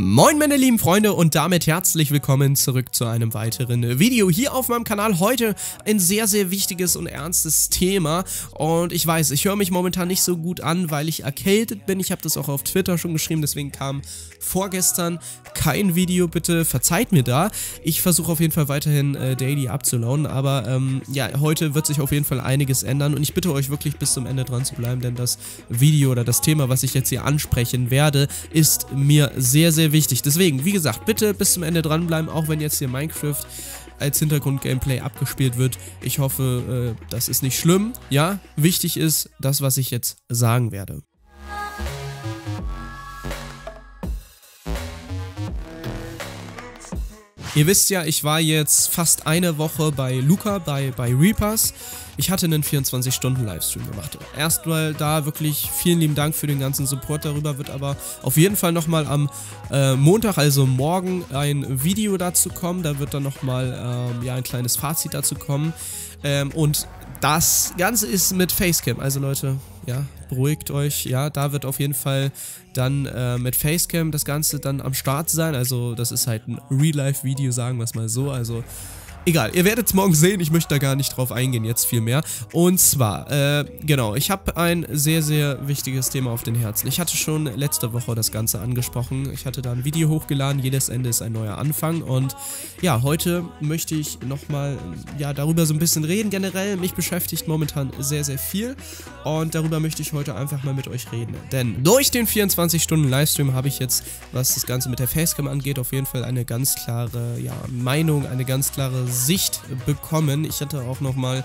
Moin meine lieben Freunde und damit herzlich willkommen zurück zu einem weiteren Video hier auf meinem Kanal. Heute ein sehr, sehr wichtiges und ernstes Thema und ich weiß, ich höre mich momentan nicht so gut an, weil ich erkältet bin. Ich habe das auch auf Twitter schon geschrieben, deswegen kam vorgestern kein Video, bitte verzeiht mir da. Ich versuche auf jeden Fall weiterhin daily abzulauen, aber ja, heute wird sich auf jeden Fall einiges ändern und ich bitte euch wirklich bis zum Ende dran zu bleiben, denn das Video oder das Thema, was ich jetzt hier ansprechen werde, ist mir sehr, sehr wichtig. Deswegen, wie gesagt, bitte bis zum Ende dranbleiben, auch wenn jetzt hier Minecraft als Hintergrund-Gameplay abgespielt wird. Ich hoffe, das ist nicht schlimm. Ja, wichtig ist das, was ich jetzt sagen werde. Ihr wisst ja, ich war jetzt fast eine Woche bei Luca, bei Reapers. Ich hatte einen 24-Stunden-Livestream gemacht. Erstmal da wirklich vielen lieben Dank für den ganzen Support. Darüber wird aber auf jeden Fall nochmal am Montag, also morgen, ein Video dazu kommen. Da wird dann nochmal ja, ein kleines Fazit dazu kommen. Und das Ganze ist mit Facecam. Also Leute, ja, beruhigt euch. Ja, da wird auf jeden Fall dann mit Facecam das Ganze dann am Start sein. Also das ist halt ein Real-Life-Video, sagen wir es mal so. Also egal, ihr werdet es morgen sehen, ich möchte da gar nicht drauf eingehen, jetzt viel mehr. Und zwar, genau, ich habe ein sehr, sehr wichtiges Thema auf den Herzen. Ich hatte schon letzte Woche das Ganze angesprochen. Ich hatte da ein Video hochgeladen, jedes Ende ist ein neuer Anfang. Und ja, heute möchte ich nochmal ja, darüber so ein bisschen reden. Generell, mich beschäftigt momentan sehr, sehr viel. Und darüber möchte ich heute einfach mal mit euch reden. Denn durch den 24-Stunden-Livestream habe ich jetzt, was das Ganze mit der Facecam angeht, auf jeden Fall eine ganz klare ja, Meinung, eine ganz klare Sicht bekommen. Ich hatte auch nochmal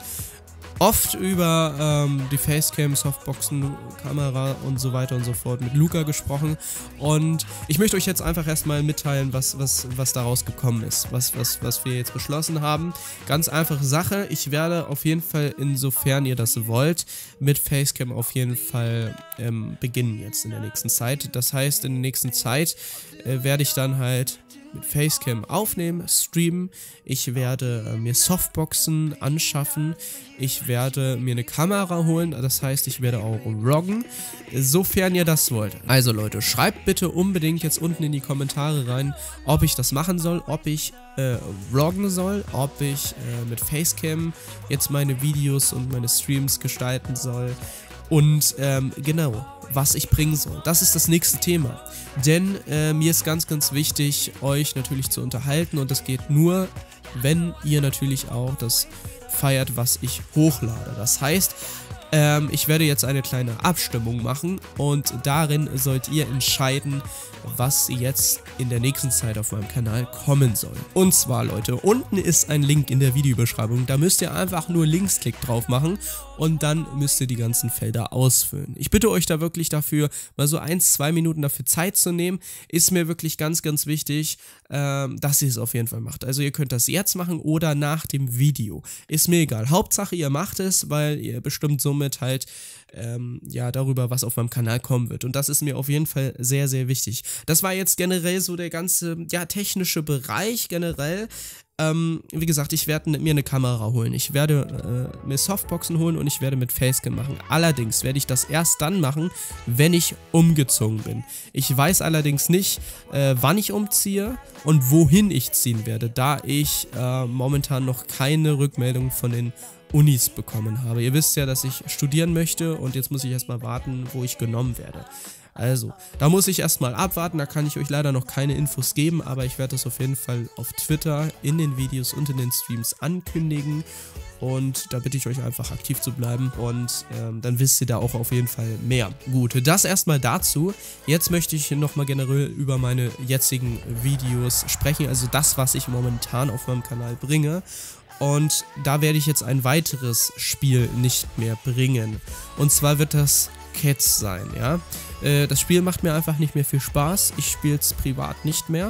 oft über die Facecam, Softboxen, Kamera und so weiter und so fort mit Luca gesprochen und ich möchte euch jetzt einfach erstmal mitteilen, was daraus gekommen ist, was wir jetzt beschlossen haben. Ganz einfache Sache, ich werde auf jeden Fall, insofern ihr das wollt, mit Facecam auf jeden Fall beginnen jetzt in der nächsten Zeit. Das heißt, in der nächsten Zeit werde ich dann halt mit Facecam aufnehmen, streamen, ich werde mir Softboxen anschaffen, ich werde mir eine Kamera holen, das heißt, ich werde auch vloggen, sofern ihr das wollt. Also Leute, schreibt bitte unbedingt jetzt unten in die Kommentare rein, ob ich das machen soll, ob ich vloggen soll, ob ich mit Facecam jetzt meine Videos und meine Streams gestalten soll. Und genau, was ich bringen soll. Das ist das nächste Thema. Denn mir ist ganz, ganz wichtig, euch natürlich zu unterhalten und das geht nur, wenn ihr natürlich auch das feiert, was ich hochlade. Das heißt, ich werde jetzt eine kleine Abstimmung machen und darin sollt ihr entscheiden, was jetzt in der nächsten Zeit auf meinem Kanal kommen soll. Und zwar, Leute, unten ist ein Link in der Videobeschreibung, da müsst ihr einfach nur Linksklick drauf machen und dann müsst ihr die ganzen Felder ausfüllen. Ich bitte euch da wirklich dafür, mal so 1-2 Minuten dafür Zeit zu nehmen, ist mir wirklich ganz, ganz wichtig, dass ihr es auf jeden Fall macht. Also ihr könnt das jetzt machen oder nach dem Video, ist mir egal. Hauptsache ihr macht es, weil ihr bestimmt somit halt ja, darüber, was auf meinem Kanal kommen wird. Und das ist mir auf jeden Fall sehr, sehr wichtig. Das war jetzt generell so der ganze, ja, technische Bereich generell. Wie gesagt, ich werde mir eine Kamera holen. Ich werde mir Softboxen holen und ich werde mit Facecam machen. Allerdings werde ich das erst dann machen, wenn ich umgezogen bin. Ich weiß allerdings nicht, wann ich umziehe und wohin ich ziehen werde, da ich momentan noch keine Rückmeldung von den Unis bekommen habe. Ihr wisst ja, dass ich studieren möchte und jetzt muss ich erstmal warten, wo ich genommen werde. Also, da muss ich erstmal abwarten, da kann ich euch leider noch keine Infos geben, aber ich werde das auf jeden Fall auf Twitter, in den Videos und in den Streams ankündigen und da bitte ich euch einfach aktiv zu bleiben und dann wisst ihr da auch auf jeden Fall mehr. Gut, das erstmal dazu. Jetzt möchte ich nochmal generell über meine jetzigen Videos sprechen, also das, was ich momentan auf meinem Kanal bringe. Und da werde ich jetzt ein weiteres Spiel nicht mehr bringen. Und zwar wird das Cats sein, ja. Das Spiel macht mir einfach nicht mehr viel Spaß. Ich spiele es privat nicht mehr.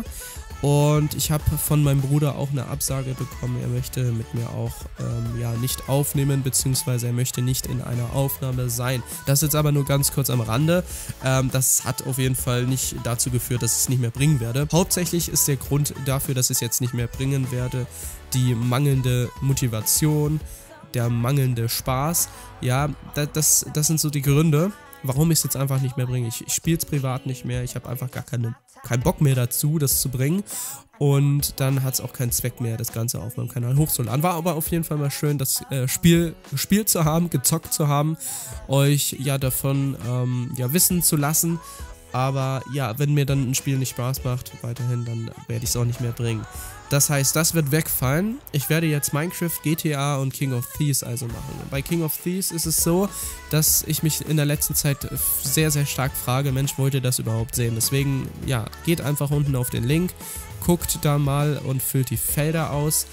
Und ich habe von meinem Bruder auch eine Absage bekommen. Er möchte mit mir auch ja, nicht aufnehmen, beziehungsweise er möchte nicht in einer Aufnahme sein. Das jetzt aber nur ganz kurz am Rande. Das hat auf jeden Fall nicht dazu geführt, dass ich es nicht mehr bringen werde. Hauptsächlich ist der Grund dafür, dass ich es jetzt nicht mehr bringen werde, die mangelnde Motivation, der mangelnde Spaß. Ja, das sind so die Gründe, warum ich es jetzt einfach nicht mehr bringe. Ich spiele es privat nicht mehr, ich habe einfach gar keinen Bock mehr dazu, das zu bringen. Und dann hat es auch keinen Zweck mehr, das Ganze auf meinem Kanal hochzuladen. War aber auf jeden Fall mal schön, das Spiel gespielt zu haben, gezockt zu haben, euch ja davon ja wissen zu lassen. Aber ja, wenn mir dann ein Spiel nicht Spaß macht, weiterhin, dann werde ich es auch nicht mehr bringen. Das heißt, das wird wegfallen. Ich werde jetzt Minecraft, GTA und King of Thieves also machen. Bei King of Thieves ist es so, dass ich mich in der letzten Zeit sehr, sehr stark frage, Mensch, wollt ihr das überhaupt sehen? Deswegen, ja, geht einfach unten auf den Link, guckt da mal und füllt die Felder aus.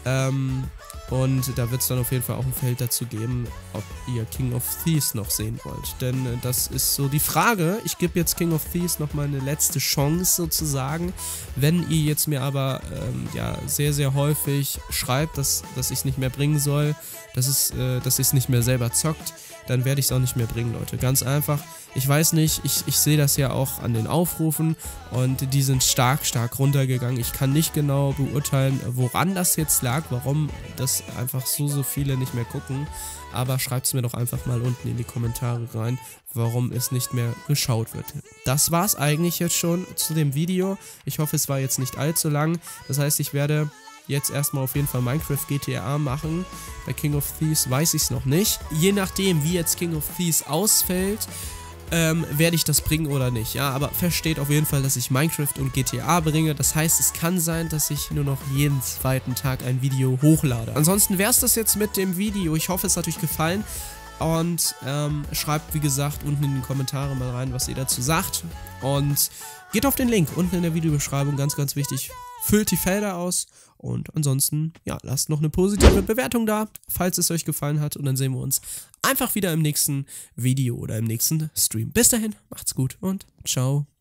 Und da wird es dann auf jeden Fall auch ein Feld dazu geben, ob ihr King of Thieves noch sehen wollt. Denn das ist so die Frage. Ich gebe jetzt King of Thieves nochmal eine letzte Chance sozusagen. Wenn ihr jetzt mir aber ja, sehr, sehr häufig schreibt, dass ich es nicht mehr bringen soll, dass ihr es nicht mehr selber zockt, dann werde ich es auch nicht mehr bringen, Leute. Ganz einfach. Ich weiß nicht, ich sehe das ja auch an den Aufrufen und die sind stark, stark runtergegangen. Ich kann nicht genau beurteilen, woran das jetzt lag, warum das einfach so viele nicht mehr gucken. Aber schreibt es mir doch einfach mal unten in die Kommentare rein, warum es nicht mehr geschaut wird. Das war's eigentlich jetzt schon zu dem Video. Ich hoffe, es war jetzt nicht allzu lang. Das heißt, ich werde jetzt erstmal auf jeden Fall Minecraft GTA machen. Bei King of Thieves weiß ich es noch nicht. Je nachdem, wie jetzt King of Thieves ausfällt, werde ich das bringen oder nicht. Ja, aber versteht auf jeden Fall, dass ich Minecraft und GTA bringe. Das heißt, es kann sein, dass ich nur noch jeden zweiten Tag ein Video hochlade. Ansonsten wäre es das jetzt mit dem Video. Ich hoffe, es hat euch gefallen. Und schreibt, wie gesagt, unten in die Kommentare mal rein, was ihr dazu sagt. Und geht auf den Link unten in der Videobeschreibung, ganz, ganz wichtig. Füllt die Felder aus und ansonsten, ja, lasst noch eine positive Bewertung da, falls es euch gefallen hat. Und dann sehen wir uns einfach wieder im nächsten Video oder im nächsten Stream. Bis dahin, macht's gut und ciao.